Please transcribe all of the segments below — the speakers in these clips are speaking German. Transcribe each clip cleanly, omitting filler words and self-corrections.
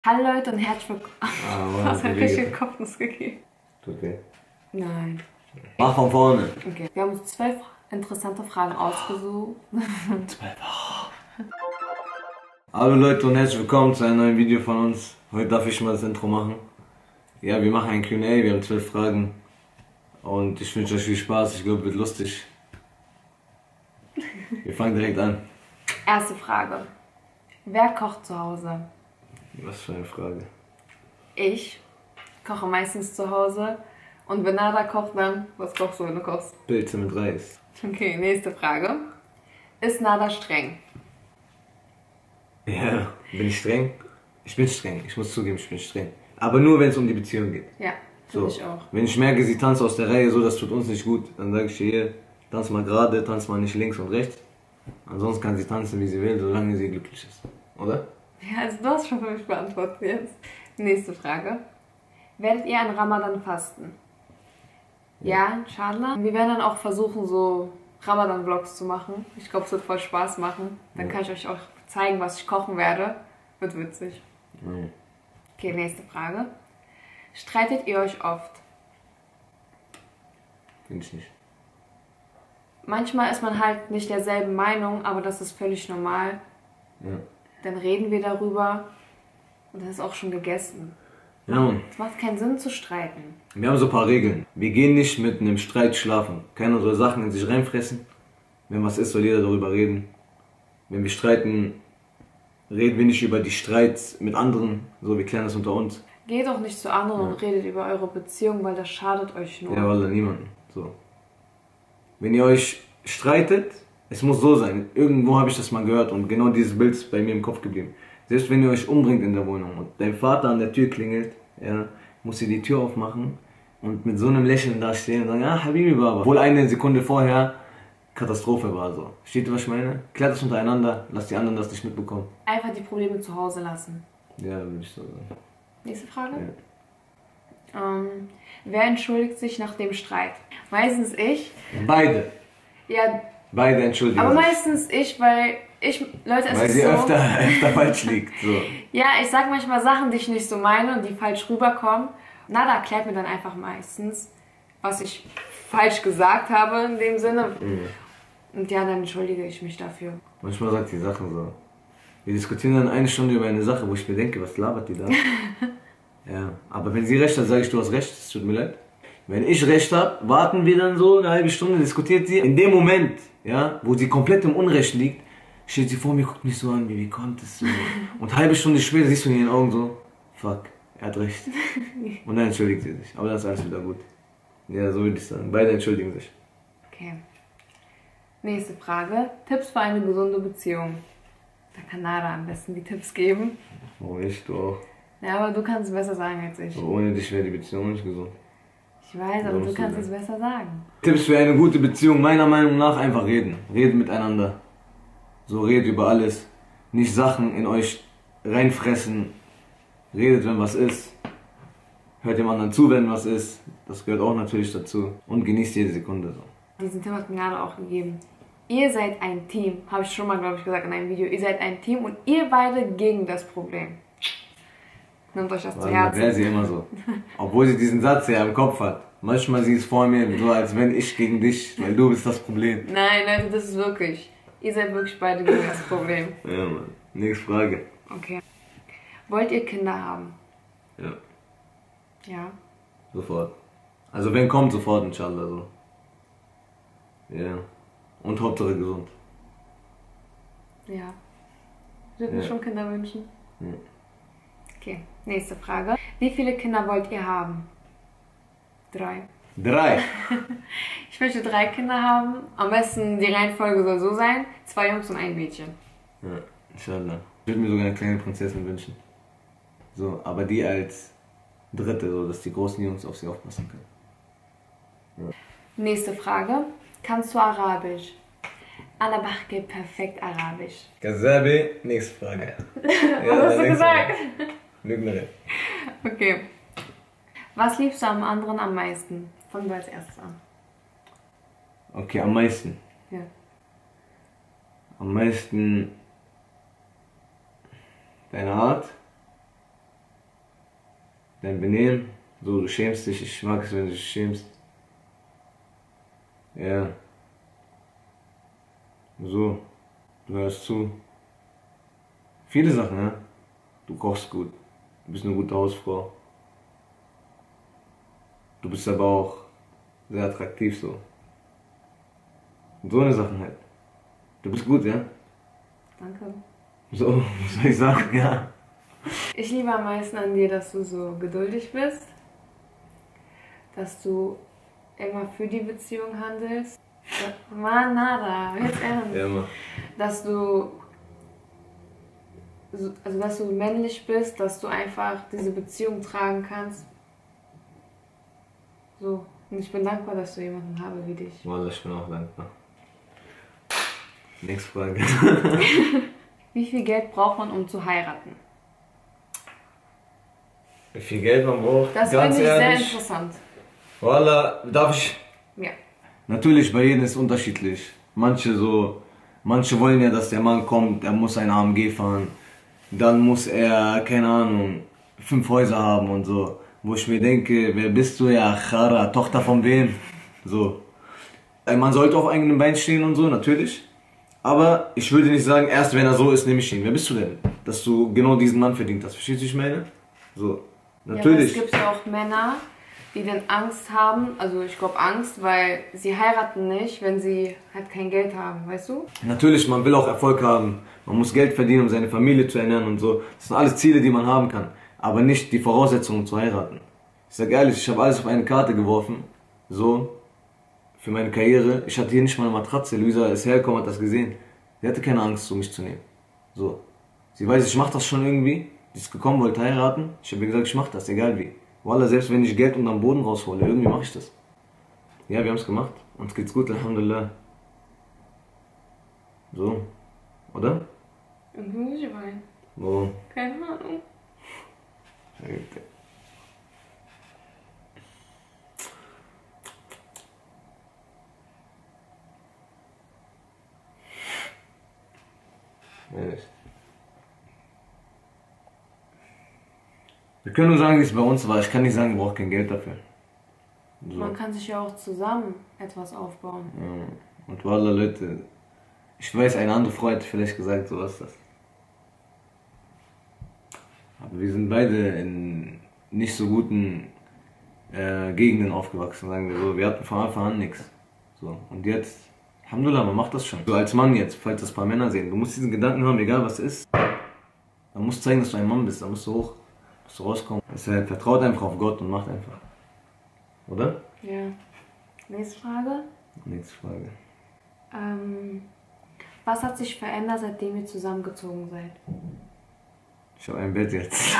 Hallo Leute und herzlich willkommen. Ah, Hast du einen richtigen Kopfnuss gegeben? Tut weh. Nein. Mach von vorne. Okay. Wir haben uns 12 interessante Fragen ausgesucht. 12. Hallo Leute und herzlich willkommen zu einem neuen Video von uns. Heute darf ich mal das Intro machen. Ja, wir machen ein Q&A, wir haben 12 Fragen. Und ich wünsche euch viel Spaß, ich glaube, wird lustig. Wir fangen direkt an. Erste Frage. Wer kocht zu Hause? Was für eine Frage. Ich koche meistens zu Hause. Und wenn Nada kocht, dann, was kochst du, wenn du kochst? Pilze mit Reis. Okay, nächste Frage. Ist Nada streng? Ja, bin ich streng? Ich bin streng, ich muss zugeben, ich bin streng. Aber nur wenn es um die Beziehung geht. Ja, So, finde ich auch. wenn ich merke, sie tanzt aus der Reihe, so, das tut uns nicht gut, dann sage ich ihr, hier, tanz mal gerade, tanz mal nicht links und rechts. Ansonsten kann sie tanzen, wie sie will, solange sie glücklich ist. Oder? Ja, also du hast schon für mich beantwortet jetzt. Nächste Frage. Werdet ihr an Ramadan fasten? Ja, inshallah. Wir werden dann auch versuchen, so Ramadan-Vlogs zu machen. Ich glaube, es wird voll Spaß machen. Dann kann ich euch auch zeigen, was ich kochen werde. Wird witzig. Ja. Okay, nächste Frage. Streitet ihr euch oft? Finde ich nicht. Manchmal ist man halt nicht derselben Meinung, aber das ist völlig normal. Ja. Dann reden wir darüber und das ist auch schon gegessen. Ja, Mann. Es macht keinen Sinn zu streiten. Wir haben so ein paar Regeln. Wir gehen nicht mit einem Streit schlafen. Keiner soll Sachen in sich reinfressen. Wenn was ist, soll jeder darüber reden. Wenn wir streiten, reden wir nicht über die Streits mit anderen. So, wir klären das unter uns. Geht auch nicht zu anderen und redet über eure Beziehung, weil das schadet euch nur. Ja, wallah, niemanden. So. Wenn ihr euch streitet, es muss so sein. Irgendwo habe ich das mal gehört und genau dieses Bild ist bei mir im Kopf geblieben. Selbst wenn ihr euch umbringt in der Wohnung und dein Vater an der Tür klingelt, ja, muss ihr die Tür aufmachen und mit so einem Lächeln da stehen und sagen, ah, Habibi Baba. Obwohl eine Sekunde vorher Katastrophe war so. Versteht ihr, was ich meine? Klärt das untereinander, lasst die anderen das nicht mitbekommen. Einfach die Probleme zu Hause lassen. Ja, würde ich so sagen. Nächste Frage. Ja. Wer entschuldigt sich nach dem Streit? Meistens ich. Beide. Ja, Beide entschuldigen aber sich. meistens ich, weil ich, Leute, es Weil ist sie so. öfter falsch liegt. So. Ja, ich sag manchmal Sachen, die ich nicht so meine und die falsch rüberkommen. Nada erklärt mir dann einfach meistens, was ich falsch gesagt habe in dem Sinne. Und ja, dann entschuldige ich mich dafür. Manchmal sagt die Sachen so. Wir diskutieren dann eine Stunde über eine Sache, wo ich mir denke, was labert die da? Ja, aber wenn sie recht hat, sage ich, du hast recht, es tut mir leid. Wenn ich recht habe, warten wir dann so eine halbe Stunde, diskutiert sie. In dem Moment, ja, wo sie komplett im Unrecht liegt, steht sie vor mir, guckt mich so an, wie konntest du? Und eine halbe Stunde später siehst du in ihren Augen so, fuck, er hat recht. Und dann entschuldigt sie sich, aber dann ist alles wieder gut. Ja, so würde ich sagen, beide entschuldigen sich. Okay. Nächste Frage. Tipps für eine gesunde Beziehung. Da kann Nada am besten die Tipps geben. Oh, ich, du auch. Ja, aber du kannst es besser sagen als ich. Ohne dich wäre die Beziehung nicht gesund. Ich weiß, aber du kannst es besser sagen. Tipps für eine gute Beziehung, meiner Meinung nach, einfach reden. Reden miteinander. So, redet über alles. Nicht Sachen in euch reinfressen. Redet, wenn was ist. Hört dem anderen zu, wenn was ist. Das gehört auch natürlich dazu. Und genießt jede Sekunde so. Diesen Tipp hat mir Nada auch gegeben. Ihr seid ein Team. Habe ich schon mal, glaube ich, gesagt in einem Video. Ihr seid ein Team und ihr beide gegen das Problem. Nehmt euch das zu Herzen. Wäre sie immer so. Obwohl sie diesen Satz ja im Kopf hat. Manchmal sie es vor mir, so als wenn ich gegen dich, weil du bist das Problem. Nein, Leute, das ist wirklich. Ihr seid wirklich beide gegen das Problem. Ja, Mann. Nächste Frage. Okay. Wollt ihr Kinder haben? Ja, Ja. sofort. Also wenn kommt, sofort, inshallah, so. Ja. Und Hauptsache gesund. Ja. Ich würde mir Ja. schon Kinder wünschen. Ja. Okay, nächste Frage. Wie viele Kinder wollt ihr haben? 3. 3. Ich möchte 3 Kinder haben. Am besten die Reihenfolge soll so sein: 2 Jungs und ein Mädchen. Ja, inshallah. Ich würde mir sogar eine kleine Prinzessin wünschen. So, aber die als Dritte, so dass die großen Jungs auf sie aufpassen können. Ja. Nächste Frage. Kannst du Arabisch? Anna Bachke, perfekt Arabisch. Kazabi, nächste Frage. Was hast du gesagt? Lügnerin. Okay. Was liebst du am anderen am meisten? Fangen wir als erstes an. Okay, am meisten. Ja. Am meisten deine Art dein Benehmen, so, du schämst dich, ich mag es, wenn du dich schämst. Ja. So, du hörst zu. Viele Sachen, ne? Du kochst gut, du bist eine gute Hausfrau. Du bist aber auch sehr attraktiv so. Und so eine Sachen halt. Du bist gut, ja? Danke. So, was soll ich sagen, ja. Ich liebe am meisten an dir, dass du so geduldig bist, dass du immer für die Beziehung handelst. Mann, nada, jetzt ernst. Ja, Mann. Dass du, also dass du männlich bist, dass du einfach diese Beziehung tragen kannst. So, und ich bin dankbar, dass du jemanden habe wie dich. Wallah, ich bin auch dankbar. Nächste Frage. Wie viel Geld braucht man, um zu heiraten? Wie viel Geld man braucht? Das ganz finde ich ehrlich. sehr interessant. Wallah, darf ich? Ja. Natürlich, bei jedem ist es unterschiedlich. Manche wollen ja, dass der Mann kommt, er muss ein AMG fahren. Dann muss er, keine Ahnung, 5 Häuser haben und so. Wo ich mir denke, wer bist du, ja, Chara, Tochter von wem? So. Man sollte auf eigenen Beinen stehen und so, natürlich. Aber ich würde nicht sagen, erst wenn er so ist, nehme ich ihn. Wer bist du denn? Dass du genau diesen Mann verdient hast. Verstehst du, was ich meine? So. Natürlich. Ja, aber es gibt ja auch Männer, die dann Angst haben, also ich glaube Angst, weil sie heiraten nicht, wenn sie halt kein Geld haben, weißt du? Natürlich, man will auch Erfolg haben. Man muss Geld verdienen, um seine Familie zu ernähren und so. Das sind alles Ziele, die man haben kann. Aber nicht die Voraussetzungen, um zu heiraten. Ich sag ehrlich, ich habe alles auf eine Karte geworfen. So. Für meine Karriere. Ich hatte hier nicht mal eine Matratze. Luisa ist hergekommen, hat das gesehen. Sie hatte keine Angst, um mich zu nehmen. So. Sie weiß, ich mach das schon irgendwie. Sie ist gekommen, wollte heiraten. Ich habe ihr gesagt, ich mach das, egal wie. Wallah, selbst wenn ich Geld unterm Boden raushole, irgendwie mache ich das. Ja, wir haben es gemacht. Uns geht's gut, Alhamdulillah. So. Oder? Irgendwie muss ich weinen. So. Keine Ahnung. Ehrlich. Wir können nur sagen, wie es bei uns war. Ich kann nicht sagen, wir brauchen kein Geld dafür. So. Man kann sich ja auch zusammen etwas aufbauen. Ja. Und Wallah, Leute, ich weiß, eine andere Frau hätte vielleicht gesagt, so was ist das. Aber wir sind beide in nicht so guten Gegenden aufgewachsen, sagen wir so. Wir hatten von Anfang an nichts. So. Und jetzt, Alhamdulillah, man macht das schon. So als Mann jetzt, falls das ein paar Männer sehen, du musst diesen Gedanken haben, egal was ist. Man muss zeigen, dass du ein Mann bist, da musst du hoch, musst du rauskommen. Deshalb vertraut einfach auf Gott und macht einfach. Oder? Ja. Nächste Frage. Nächste Frage. Was hat sich verändert, seitdem ihr zusammengezogen seid? Ich habe ein Bett jetzt.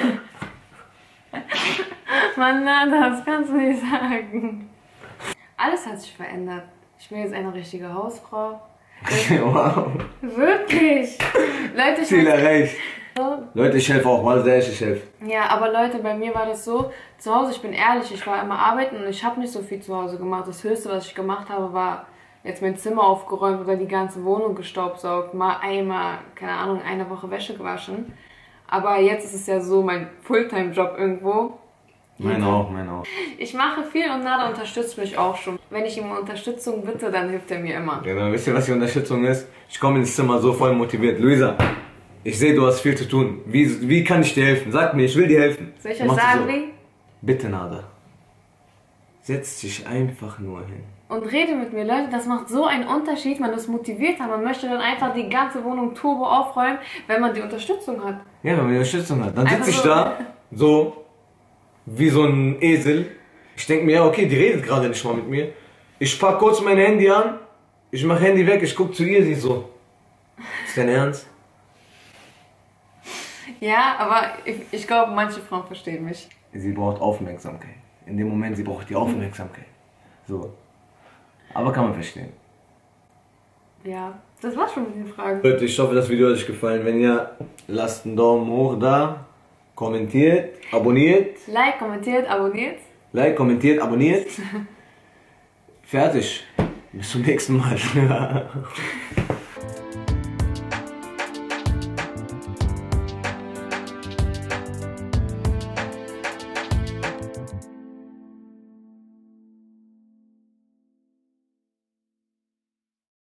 Mann, na, das kannst du nicht sagen. Alles hat sich verändert. Ich bin jetzt eine richtige Hausfrau. Wow. Wirklich. Leute, Ziel erreicht. Leute, ich helfe auch, mal sehr, ich helfe. Ja, aber Leute, bei mir war das so, zu Hause, ich bin ehrlich, ich war immer arbeiten und ich habe nicht so viel zu Hause gemacht. Das Höchste, was ich gemacht habe, war jetzt mein Zimmer aufgeräumt oder die ganze Wohnung gestaubsaugt, mal einmal, keine Ahnung, eine Woche Wäsche gewaschen. Aber jetzt ist es ja so mein Fulltime-Job irgendwo. Meine auch. Ich mache viel und Nada unterstützt mich auch schon. Wenn ich ihm Unterstützung bitte, dann hilft er mir immer. Genau, wisst ihr, was die Unterstützung ist? Ich komme ins Zimmer so voll motiviert. Luisa, ich sehe, du hast viel zu tun. Wie kann ich dir helfen? Sag mir, ich will dir helfen. Soll ich euch sagen, so. wie? Bitte, Nada. Setz dich einfach nur hin. Und rede mit mir, Leute, das macht so einen Unterschied, man ist motiviert, man möchte dann einfach die ganze Wohnung turbo aufräumen, wenn man die Unterstützung hat. Ja, wenn man die Unterstützung hat. Dann sitze ich so. da, so, wie so ein Esel. Ich denke mir, ja, okay, die redet gerade nicht mal mit mir. Ich pack kurz mein Handy an, ich mach Handy weg, ich guck zu ihr, sie so. Ist dein Ernst? Ja, aber ich glaube, manche Frauen verstehen mich. Sie braucht Aufmerksamkeit. In dem Moment, sie braucht die Aufmerksamkeit. So. Aber kann man verstehen. Ja, das war's schon mit den Fragen. Leute, ich hoffe, das Video hat euch gefallen. Wenn ja, lasst einen Daumen hoch da, kommentiert, abonniert. Like, kommentiert, abonniert. Like, kommentiert, abonniert. Fertig. Bis zum nächsten Mal.